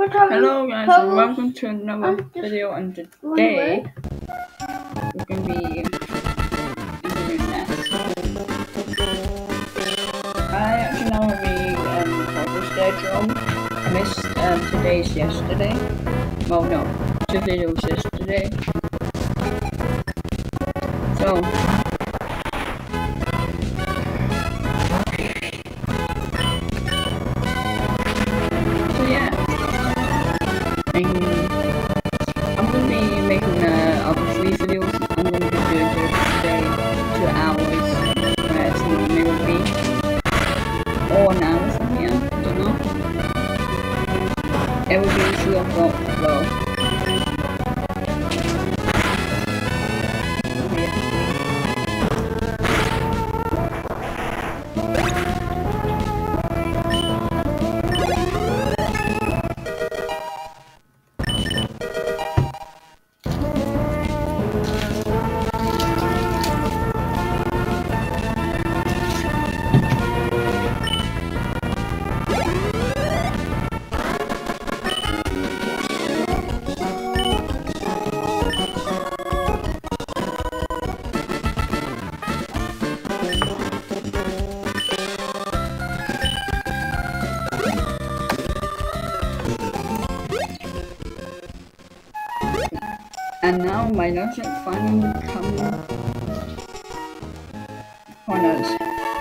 Hello guys and welcome to another video, and today we're going to be doing this. I actually know the progress schedule. I missed today's yesterday. Well no, 2 videos yesterday. So yeah. I'm going to be making other 3 videos. I'm going to be doing it today 2 hours, whereas normally would be, or an hour from here, I don't know. It will be 3 o'clock as well. And now my nose is finally coming on us.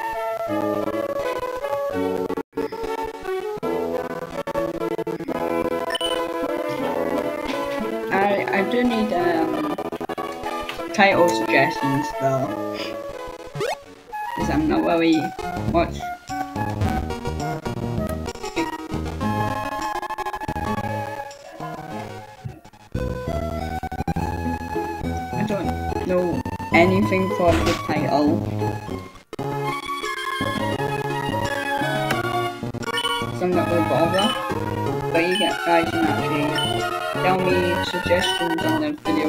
I do need title suggestions though, because I'm not very much. I don't know anything for the title, so I'm not going to bother. But you guys can actually tell me suggestions on the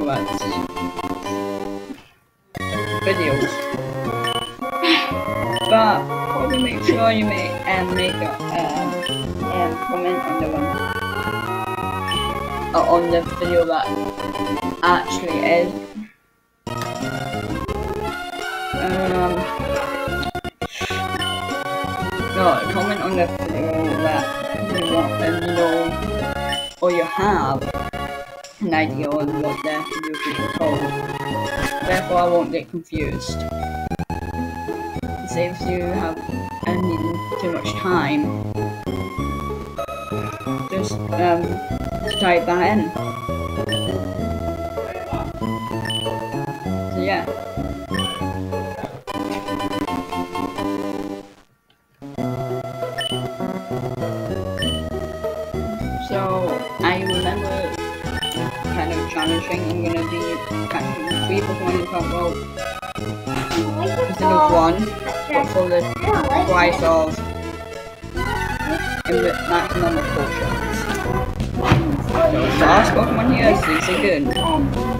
videos. But probably make sure you make a comment on the one on the video that actually is. No, comment on the video that you want, and you know, or you have an idea on what the video should be called. Therefore, I won't get confused. It saves you have too much time. Just type that in. So yeah. So I remember kind of challenging. I'm gonna be catching 3 Pokemon in top row instead of 1, but for the price of maximum of potions. So the last Pokemon here is a good.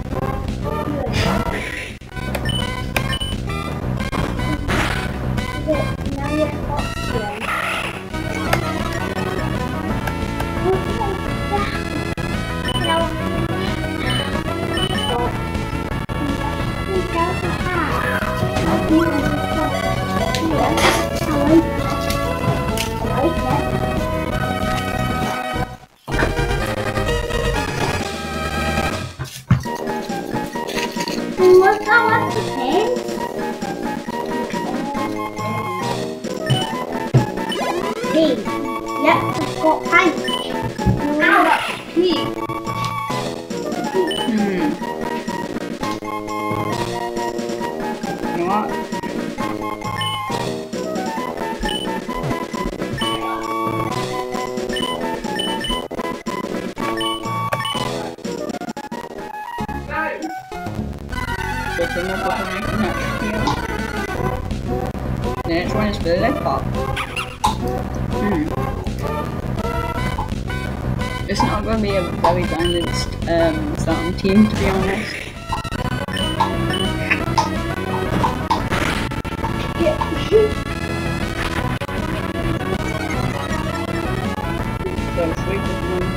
What's that the pen? B. Yep, I've got pants. Ow, that's P. You know what? So 2 more Pokemon I can hatch here. The next one is the leg pop. It's not going to be a very balanced starting team, to be honest. So 3 Pokemon